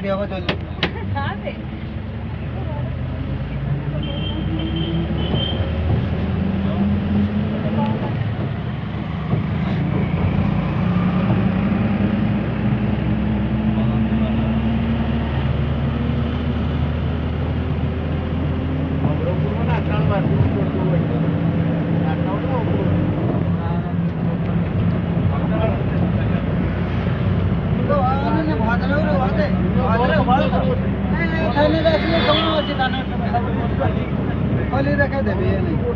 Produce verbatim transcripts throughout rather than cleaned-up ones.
video को चल हां से रखा देवी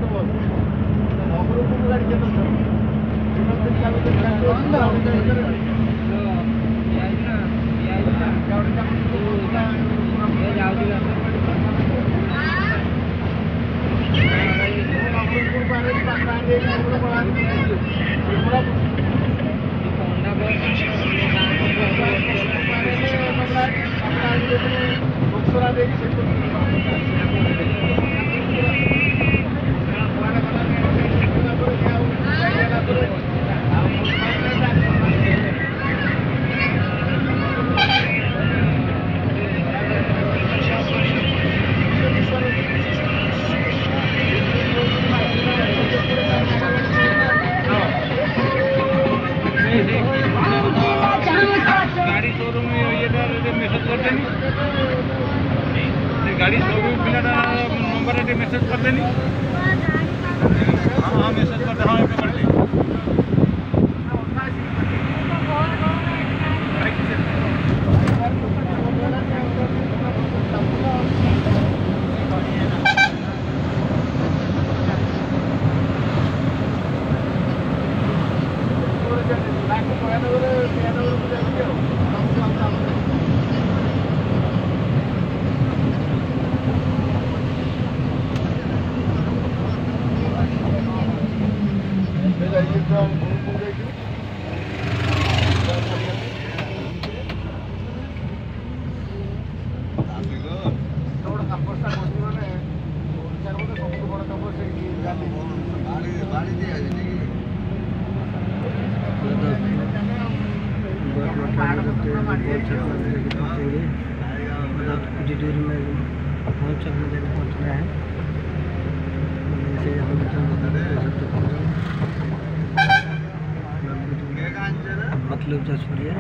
गाड़ी शोरूम पिलाटा नंबर रे मेसेज कर देनी हां हां मेसेज कर दे हां पे कर दे कुछ दूर में पहुँच पहुँच रहा है मतलब जसपुरिया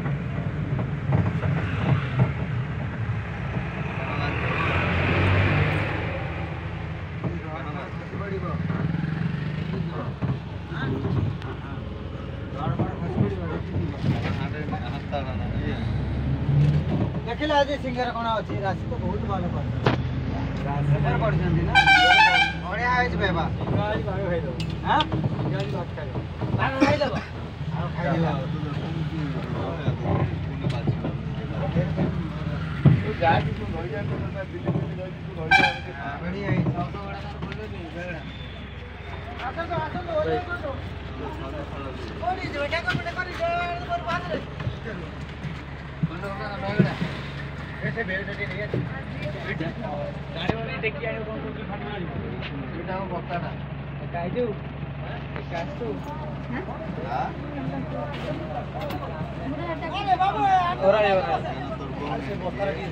देखिला आज सिंगर कोन अछि राशि तो बहुत भालो कर राशि पर पड़ जंदी ना बढ़िया है जे बेबा गाड़ी भाग है दो हां गाड़ी भाग खाए भाग खाई देबो आ खाई देबो तू गाड़ी तू भई जा तो दिल्ली दिल्ली गई तू भई जा बढ़िया है सब तो बड़ा बोले नहीं आसा तो आसा तो हो तो ओडी जो बेटा को बेटा कर जो पर बात रे बंद होगा ना बैगड़ा ऐसे बेल देती नहीं है गाड़ी वाली देखी आए कौन कौन की फट मारी बेटा को बता ना काई जो काट तो हां अरे बाबू और आए और से बता रही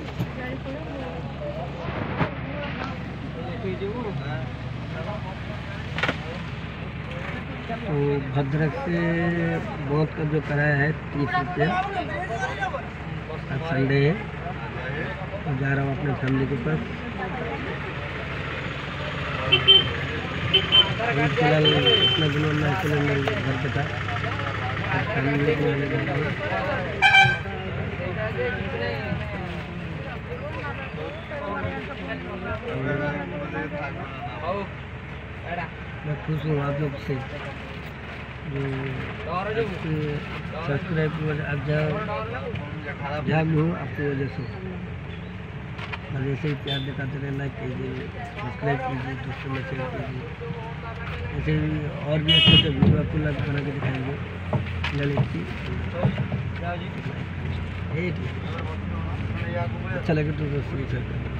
गाड़ी जो तो भद्रक से बहुत का जो कराया है तीस रुपये आज संडे है और जा रहा हूँ अपने फैमिली के पास फिलहाल इतना दिनों में चले मेरे घर पे था फैमिली को लेकर मैं खुश हूँ आप लोग से जो सब्सक्राइब की वजह आप जहाँ जहाँ भी हूँ आपकी वजह से और ऐसे ही प्यार दिखाते रहना कीजिए सब्सक्राइब कीजिए दोस्तों में शेयर कीजिए ऐसे ही और भी अच्छे अच्छे वीडियो आपको लाइक बना के दिखाएंगे ललित की अच्छा लगे तो दोस्तों